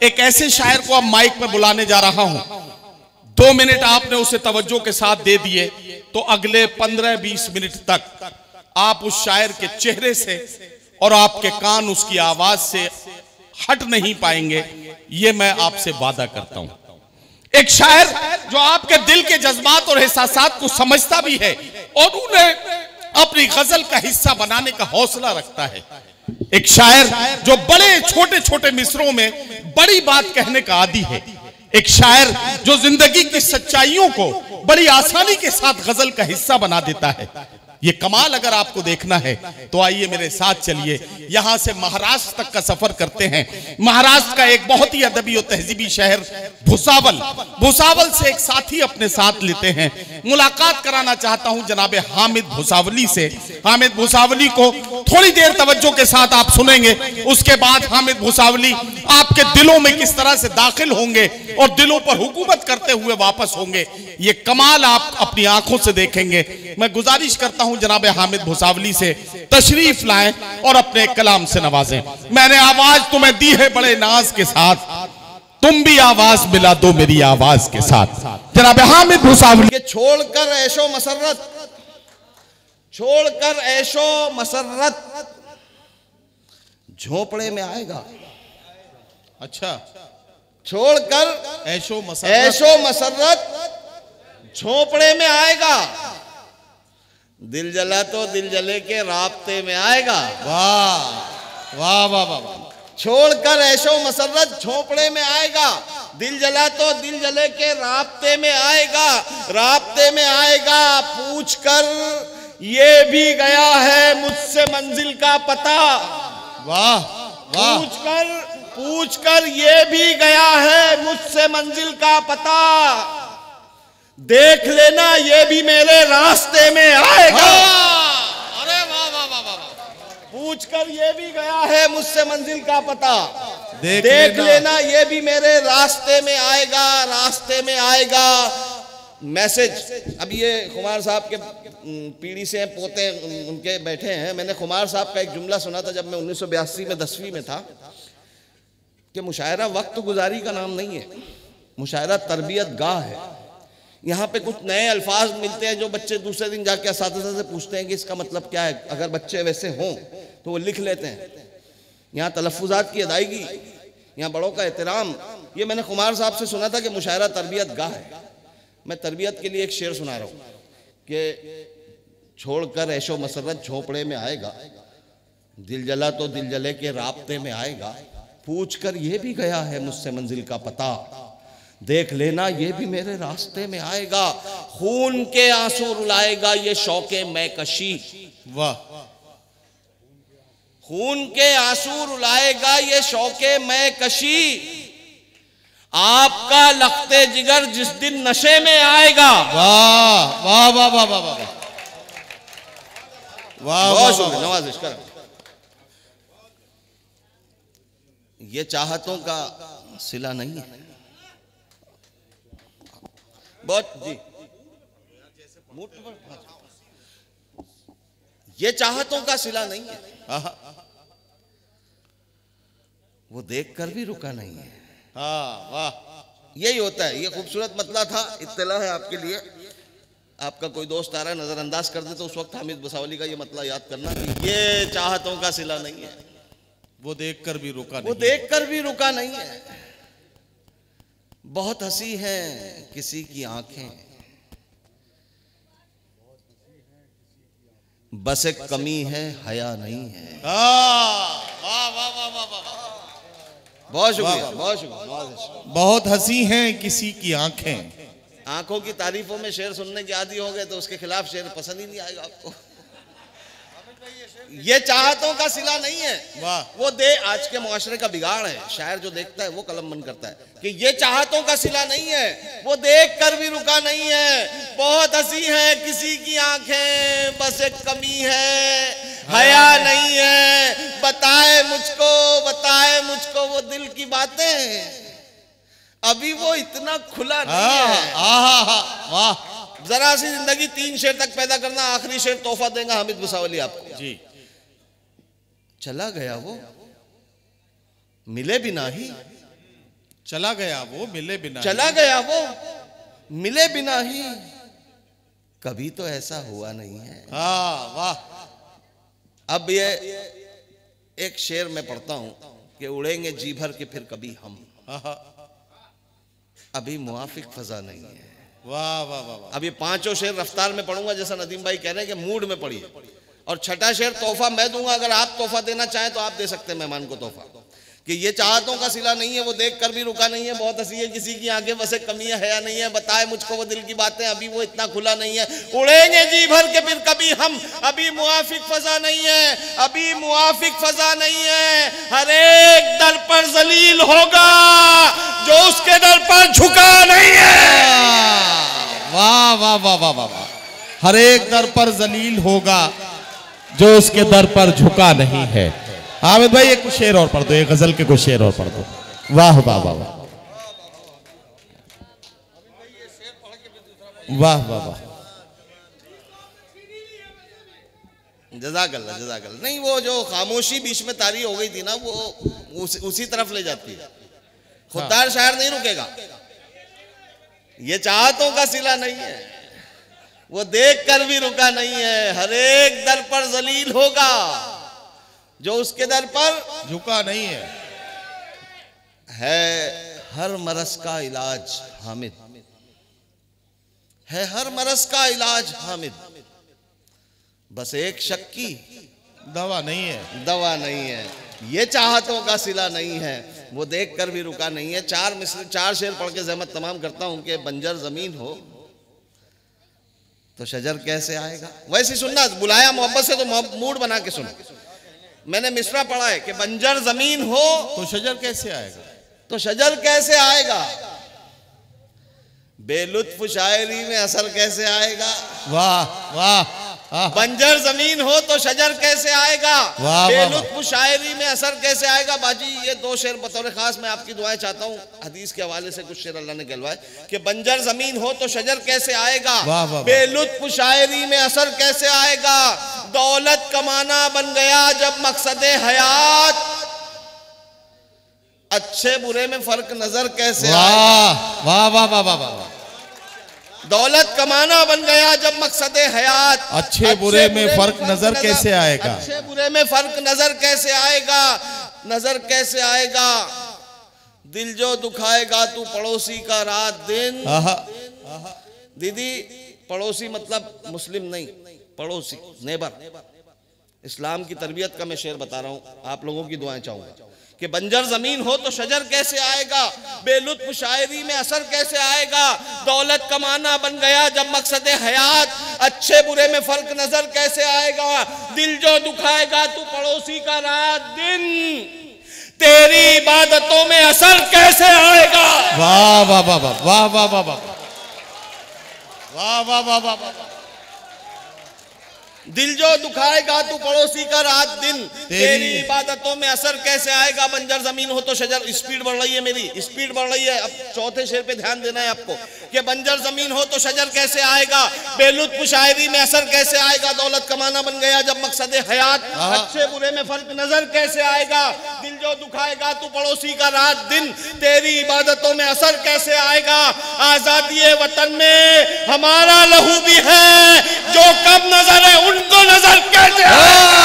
एक ऐसे शायर को अब माइक में बुलाने जा रहा हूं। 2 मिनट आपने उसे तवज्जो के साथ दे दिए तो अगले 15-20 मिनट तक आप उस शायर के चेहरे से और आपके कान उसकी आवाज से हट नहीं पाएंगे, ये मैं आपसे वादा करता हूं। एक शायर जो आपके दिल के जज्बात और एहसासात को समझता भी है और उन्हें अपनी गजल का हिस्सा बनाने का हौसला रखता है। एक शायर जो बड़े छोटे छोटे मिसरों में बड़ी बात कहने का आदी है। एक शायर जो जिंदगी की सच्चाइयों को बड़ी आसानी के साथ गजल का हिस्सा बना देता है। ये कमाल अगर आपको देखना है तो आइए मेरे साथ चलिए, यहां से महाराष्ट्र तक का सफर करते हैं। महाराष्ट्र का एक बहुत ही अदबी और तहजीबी शहर भुसावल, भुसावल से एक साथी अपने साथ लेते हैं। मुलाकात कराना चाहता हूं जनाबे हामिद भुसावली से। हामिद भुसावली को थोड़ी देर तवज्जो के साथ आप सुनेंगे, उसके बाद हामिद भुसावली आपके दिलों में किस तरह से दाखिल होंगे और दिलों पर हुकूमत करते हुए वापस होंगे, ये कमाल आप अपनी आंखों से देखेंगे। मैं गुजारिश करता हूं जनाबे हामिद भुसावली से तशरीफ लाएं और अपने कलाम से नवाजें। मैंने आवाज तुम्हें दी है बड़े नाज के साथ, तुम भी आवाज मिला दो मेरी आवाज के साथ। जनाबे हामिद भुसावली। छोड़कर ऐशो मसरत, छोड़कर ऐशो मसरत झोपड़े में आएगा। अच्छा, छोड़कर ऐशो मसरत झोपड़े में आएगा। दिल जला तो दिल जले के राब्ते में आएगा। वाह वाह वाह वाह। छोड़कर ऐशो मसरत झोपड़े में आएगा। दिल जला तो दिल जले के राब्ते में आएगा। राब्ते में आएगा पूछकर ये भी गया है मुझसे मंजिल का पता। वाह वाह। पूछकर ये भी गया है मुझसे मंजिल का पता। देख लेना ये भी मेरे रास्ते में आएगा। अरे वाह वाह वाह वाह। पूछकर ये भी गया है मुझसे मंजिल का पता। देख लेना ये भी मेरे रास्ते में आएगा, रास्ते में आएगा। मैसेज, अब ये खुमार साहब के पीढ़ी से पोते उनके बैठे हैं। मैंने खुमार साहब का एक जुमला सुना था जब मैं 1982 में 10वीं में था कि मुशायरा वक्त गुजारी का नाम नहीं है, मुशायरा तरबियत गाह है। यहाँ पे कुछ नए अल्फाज मिलते हैं जो बच्चे दूसरे दिन जाके असातिज़ा से पूछते हैं कि इसका मतलब क्या है। अगर बच्चे वैसे हों तो वो लिख लेते हैं। यहाँ तलफ़्फ़ुज़ात की अदायगी, यहाँ बड़ों का एहतराम, ये मैंने खुमार साहब से सुना था कि मुशायरा तरबियत गाह है। मैं तरबियत के लिए एक शेर सुना रहा हूँ कि छोड़कर ऐशो मसरत झोपड़े में आएगा। दिल जला तो दिल जले के राब्ते में आएगा। पूछ कर ये भी गया है मुझसे मंजिल का पता। देख लेना ये भी मेरे रास्ते में आएगा। खून के आंसू रुलाएगा ये शौके मैकशी। वाह। खून के आंसू रुलाएगा ये शौके मैकशी। आपका लख्ते जिगर जिस दिन नशे में आएगा। वाह वाह वाह वाह वाह वाह। बहुत शुक्रिया, नवाजिश कर। ये चाहतों का सिला नहीं है। बहुत जी, ये चाहतों का सिला नहीं है। वो देखकर भी रुका नहीं है। हाँ वाह। यही होता है। ये खूबसूरत मतला था, इत्तला है आपके लिए। आपका कोई दोस्त आ रहा है नजरअंदाज कर दे तो उस वक्त हामिद भुसावली का ये मतला याद करना कि ये चाहतों का सिला नहीं है। वो देखकर भी रुका नहीं, वो देखकर भी रुका नहीं है। बहुत हंसी है किसी की आंखें, बस एक कमी है हया नहीं है। वाह वाह वाह वाह वाह। बहुत शुक्रिया, बहुत शुक्रिया। बहुत हंसी हैं किसी की आंखें। आंखों की तारीफों में शेर सुनने के आदी हो गए तो उसके खिलाफ शेर पसंद ही नहीं आएगा आपको। ये चाहतों का सिला नहीं है। वाह। वो आज के मुआशरे का बिगाड़ है। शायर जो देखता है वो कलम बंद करता है कि ये चाहतों का सिला नहीं है। वो देख कर भी रुका नहीं है। बहुत हंसी है किसी की आंखें, बस एक कमी है हया नहीं है। बताए मुझको वो दिल की बातें। अभी वो इतना खुला नहीं है। वाह। जरा सी जिंदगी 3 शेर तक पैदा करना, आखिरी शेर तोहफा देगा हामिद भुसावली आपको जी। चला गया वो मिले भी नहीं, चला गया वो मिले बिना, चला गया वो मिले बिना ही, कभी तो ऐसा हुआ नहीं है। हाँ वाह। अब ये एक शेर में पढ़ता हूं कि उड़ेंगे जी भर के फिर कभी हम, अभी मुआफिक फजा नहीं है। वाह वाह वाह वाह। अब ये पांचों शेर रफ्तार में पढ़ूंगा जैसा नदीम भाई कह रहे हैं कि मूड में पढ़िए, और छठा शेर तोहफा मैं दूंगा, अगर आप तोहफा देना चाहें तो आप दे सकते हैं मेहमान को तोहफा, कि ये चाहतों का सिला नहीं है, वो देख कर भी रुका नहीं है, बहुत हंसी है, किसी की आंखें वैसे कमियां है या नहीं है, बताए मुझको वो दिल की बातें, अभी वो इतना खुला नहीं है। उड़ेंगे जी भर के फिर कभी हम, अभी मुआफिक फजा नहीं है, अभी मुआफिक फजा नहीं है। हर एक दर पर जलील होगा जो उसके दर पर झुका नहीं है। वाह वाह वाह वाह वाह वाह। हर एक दर पर जलील होगा जो उसके दर पर झुका नहीं है। हामिद भाई एक कुछ शेर और पढ़ दो, एक गजल के कुछ शेर और पढ़ दो। वाह वाह वाह वाह वाह वाह वाह। जज़ाकल्लाह जज़ाकल्लाह। नहीं वो जो खामोशी बीच में तारी हो गई थी ना, वो उसी तरफ ले जाती है। खुददार शायर नहीं रुकेगा, ये चाहतों का सिला नहीं है, वो देख कर भी रुका नहीं है। हर एक दर पर जलील होगा जो उसके दर पर झुका नहीं है। हर मरज का इलाज हामिद है, हर मरज का इलाज हामिद, बस एक शक की दवा नहीं है, दवा नहीं है। ये चाहतों का सिला नहीं है, वो देख कर भी रुका नहीं है। चार शेर पढ़ के ज़हमत तमाम करता हूं कि बंजर जमीन हो तो शजर कैसे आएगा। वैसे सुनना, बुलाया मोहब्बत से तो मूड बना के सुनो। मैंने मिसरा पढ़ा है कि बंजर जमीन हो तो शजर कैसे आएगा, तो शजर कैसे आएगा, बेलुत्फ शायरी में असर कैसे आएगा। वाह वाह। बंजर जमीन हो तो शजर कैसे आएगा, बेलुत्फ शायरी में असर कैसे आएगा। बाजी ये दो शेर बतौर खास मैं आपकी दुआएं चाहता हूँ, हदीस के हवाले से कुछ शेर अल्लाह ने कहलवाए कि बंजर जमीन हो तो शजर कैसे आएगा, बेलुत्फ शायरी में असर कैसे आएगा। दौलत कमाना बन गया जब मकसद हयात, अच्छे बुरे में फर्क नजर कैसे आएगा। वाह वाह वाह वाह वाह। दौलत कमाना बन गया जब मकसद हयात, अच्छे बुरे में फर्क नजर कैसे आएगा, अच्छे बुरे में फर्क नजर कैसे आएगा, नजर कैसे आएगा। दिल जो दुखाएगा तू पड़ोसी का रात दिन। दीदी पड़ोसी मतलब मुस्लिम नहीं, पड़ोसी नेबर। इस्लाम की तरबियत का मैं शेर बता रहा हूं, आप लोगों की दुआएं चाहूंगा कि बंजर जमीन हो तो शजर कैसे आएगा, बेलुत्फ शायरी में असर कैसे आएगा। दौलत कमाना बन गया जब मकसद हयात, अच्छे बुरे में फर्क नजर कैसे आएगा। दिल जो दुखाएगा तू पड़ोसी का रात दिन, तेरी इबादतों में असर कैसे आएगा। वाह वाह वाह वाह वाह वाह वाह वाह वाह वाह वाह वाह वाह। दिल जो दुखाएगा तू पड़ोसी का रात दिन, तेरी इबादतों में असर कैसे आएगा। बंजर जमीन हो तो शजर, स्पीड बढ़ रही है मेरी, स्पीड बढ़ रही है। अब चौथे शेर पे ध्यान देना है आपको कि बंजर जमीन हो तो शजर कैसे आएगा, बेलुत्फ शायरी में असर कैसे आएगा। दौलत कमाना बन गया जब मकसद हयात, अच्छे बुरे में फर्क नजर कैसे आएगा। दिल जो दुखाएगा तू पड़ोसी का रात दिन, तेरी इबादतों में असर कैसे आएगा। आजादी वतन में हमारा लहू भी है, जो कब नजर है उनको नजर कैसे आएगा।